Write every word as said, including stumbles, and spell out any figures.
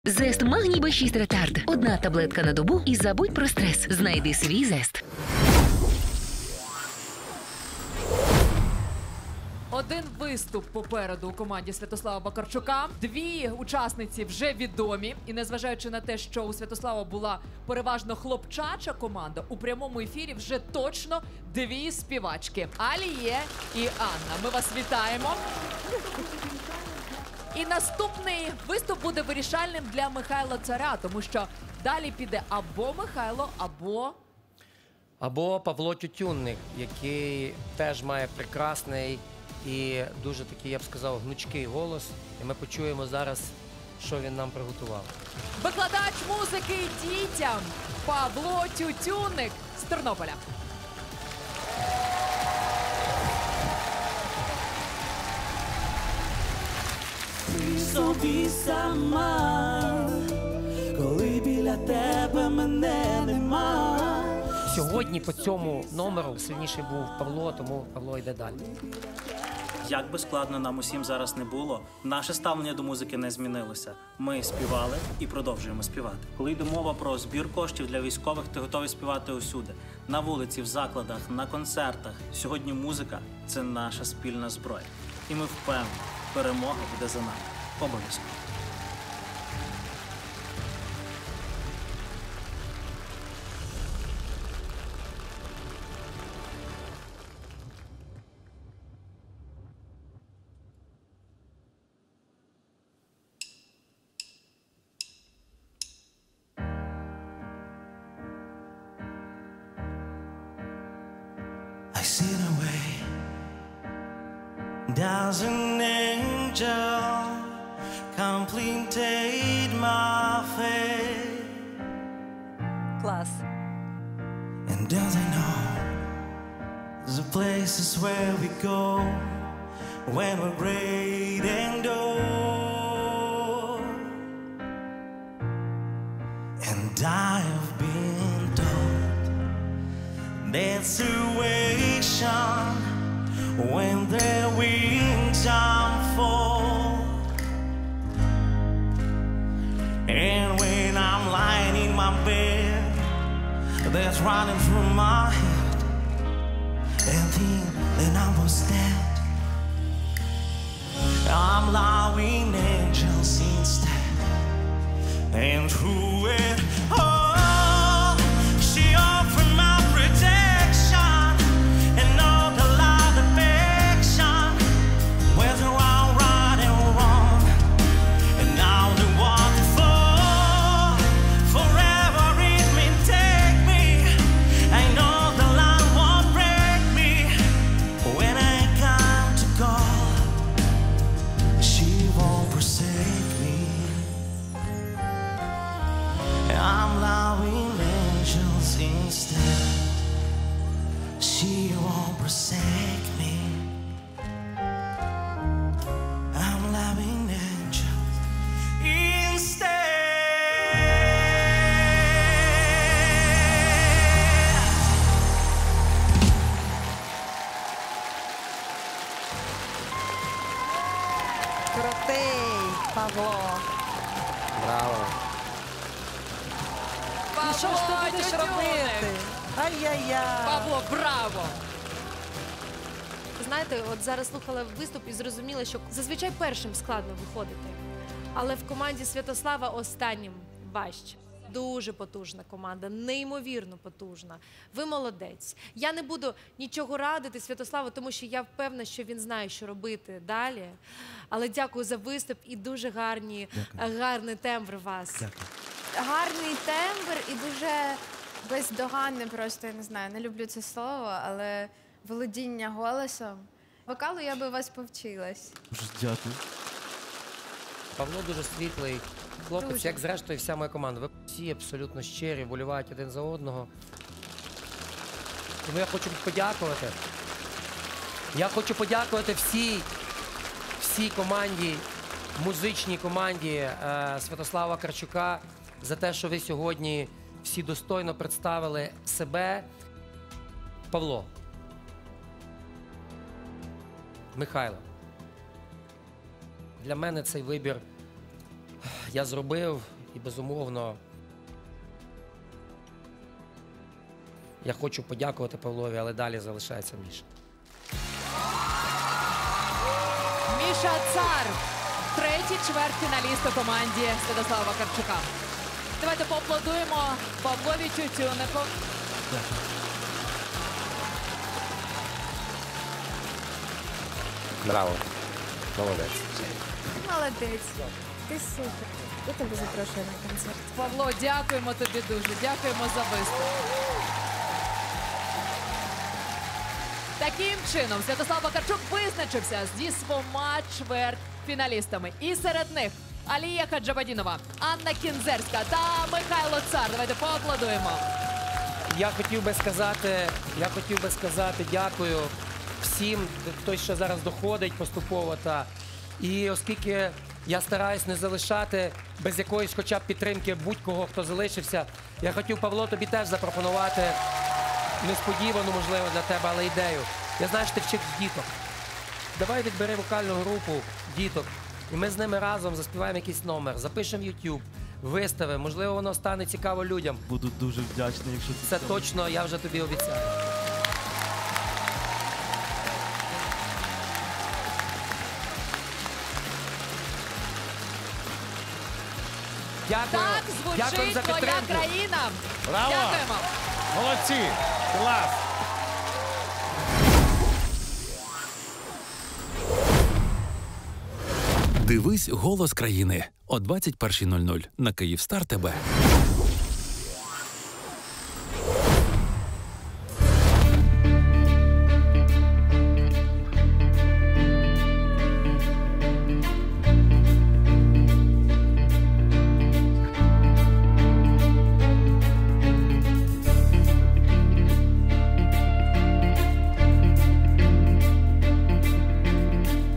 Зест Магній Б шість Ретард. Одна таблетка на добу і забудь про стрес. Знайди свій Зест. Один виступ попереду у команді Святослава Вакарчука. Дві учасниці вже відомі. І незважаючи на те, що у Святослава була переважно хлопчача команда, у прямому ефірі вже точно дві співачки. Аліє і Анна. Ми вас вітаємо. І наступний виступ буде вирішальним для Михайла Царя, тому що далі піде або Михайло, або... Або Павло Тютюнник, який теж має прекрасний і дуже такий, я б сказав, гнучкий голос. І ми почуємо зараз, що він нам приготував. Викладач музики дітям Павло Тютюнник з Тернополя. Ти собі сама, коли біля тебе мене нема. Сьогодні по цьому номеру сильніший був Павло, тому Павло йде далі. Як би складно нам усім зараз не було, наше ставлення до музики не змінилося. Ми співали і продовжуємо співати. Коли йде мова про збір коштів для військових, ти готовий співати усюди. На вулиці, в закладах, на концертах. Сьогодні музика – це наша спільна зброя. І ми впевнені, перемога буде за нами. Обов'язково. I sit away, does an angel completed my fate? Клас. And does I know the places where we go when we're great and old? And I have been told that situation when their wings unfold, and when I'm lying in my bed, that's running through my head, and think that I was dead. I'm loving angels instead, and through it all, she offered my protection and all the love, affection, whether I'm right or wrong, and now the waterfall forever it may take me. I know the line won't break me when I come to God. She won't forsake me. I'm loving angels instead. She won't forsake me. I'm loving angels instead. Крутий, Павло. Браво! Павло, Ну що ж ти будеш Тютюнник. робити? Ай-яй-яй. Павло, браво! Знаєте, от зараз слухала виступ і зрозуміла, що зазвичай першим складно виходити. Але в команді Святослава останнім важче. Дуже потужна команда, неймовірно потужна. Ви молодець. Я не буду нічого радити Святославу, тому що я впевнена, що він знає, що робити далі. Але дякую за виступ і дуже гарні, гарний тембр у вас. Дякую. Гарний тембр і дуже бездоганне, просто я не знаю, не люблю це слово, але володіння голосом. Вокалу я би вас повчилась. Дякую. Павло дуже світлий хлопець, Дуже. як зрештою вся моя команда. Ви всі абсолютно щирі, вболівають один за одного. Тому я хочу подякувати. Я хочу подякувати всій, всій команді, музичній команді е, Святослава Вакарчука за те, що ви сьогодні всі достойно представили себе. Павло, Михайло, для мене цей вибір я зробив, І, безумовно, я хочу подякувати Павлові, але далі залишається Міша. Міша Цар, третій чвертьфіналіст у команді Святослава Вакарчука. Давайте поаплодуємо Павлові Тютюнику. Браво. Молодець. Молодець. Ти супер. Я тебе запрошую на концерт. Павло, дякуємо тобі дуже, дякуємо за виступ. Таким чином, Святослав Вакарчук визначився зі двома чвертьфіналістами. І серед них Алія Хаджабадінова, Анна Кінзерська та Михайло Цар. Давайте поаплодуємо. Я хотів би сказати, я хотів би сказати дякую всім, хто ще зараз доходить поступово. Та. І оскільки я стараюсь не залишати без якоїсь хоча б підтримки будь-кого, хто залишився, я хотів, Павло, тобі теж запропонувати несподівану, можливо, для тебе, але ідею. Я знаю, що ти вчиш діток. Давай відбери вокальну групу діток, і ми з ними разом заспіваємо якийсь номер, запишемо в YouTube, виставимо, можливо, воно стане цікаво людям. Буду дуже вдячний, якщо ти Це точно, я вже тобі обіцяю. Дякую. Так Дякую звучить за твоя підтримку. країна. Браво! Дякуємо. Молодці! Клас! Дивись «Голос країни» о двадцять першій нуль нуль на Київстар ТВ.